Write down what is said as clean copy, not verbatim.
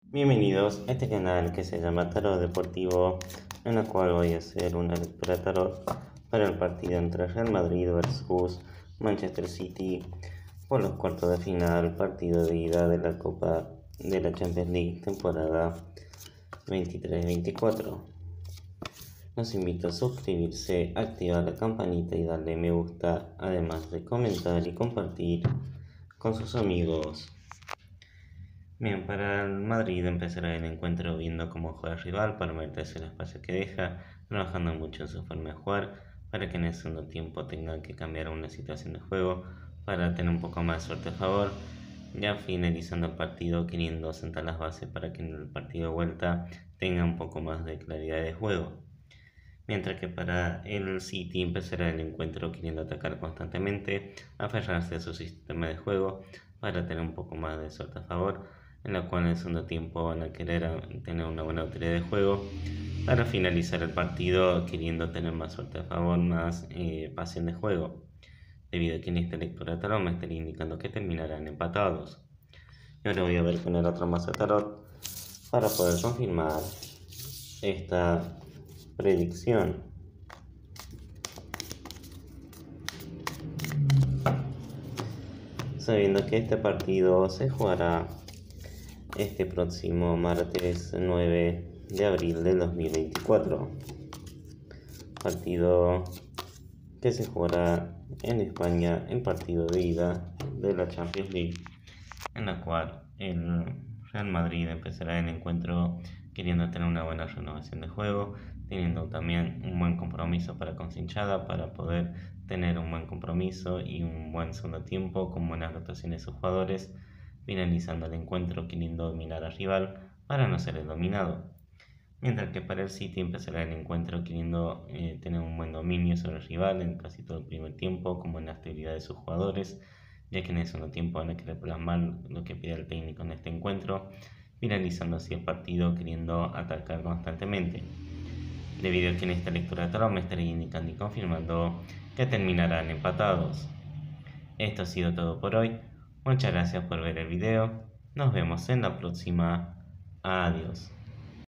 Bienvenidos a este canal que se llama Tarot Deportivo, en el cual voy a hacer una lectura tarot para el partido entre Real Madrid versus Manchester City por los cuartos de final, partido de ida de la Copa de la Champions League temporada 23-24. Los invito a suscribirse, activar la campanita y darle me gusta, además de comentar y compartir con sus amigos. Bien, para el Madrid empezará el encuentro viendo cómo juega el rival para meterse el espacio que deja, trabajando mucho en su forma de jugar para que en el segundo tiempo tengan que cambiar una situación de juego para tener un poco más de suerte a favor, ya finalizando el partido queriendo sentar las bases para que en el partido de vuelta tenga un poco más de claridad de juego. Mientras que para el City empezará el encuentro queriendo atacar constantemente, aferrarse a su sistema de juego para tener un poco más de suerte a favor, en la cual en el segundo tiempo van a querer tener una buena autoridad de juego para finalizar el partido queriendo tener más suerte a favor, más pasión de juego, debido a que en esta lectura de tarot me estaría indicando que terminarán empatados. Y ahora voy a ver con el otro mazo de tarot para poder confirmar esta predicción. Sabiendo que este partido se jugará este próximo martes 9 de abril del 2024, partido que se jugará en España, el partido de ida de la Champions League, en la cual el Real Madrid empezará el encuentro queriendo tener una buena renovación de juego, teniendo también un buen compromiso para con su hinchada, para poder tener un buen compromiso y un buen segundo tiempo con buenas rotaciones de sus jugadores, finalizando el encuentro queriendo dominar al rival para no ser el dominado. Mientras que para el City empezará el encuentro queriendo tener un buen dominio sobre el rival en casi todo el primer tiempo, como en la actividad de sus jugadores, ya que en el segundo tiempo van a querer plasmar lo que pide el técnico en este encuentro, finalizando así el partido queriendo atacar constantemente. Debido a que en esta lectura de tarot me estaré indicando y confirmando que terminarán empatados. Esto ha sido todo por hoy. Muchas gracias por ver el video. Nos vemos en la próxima. Adiós.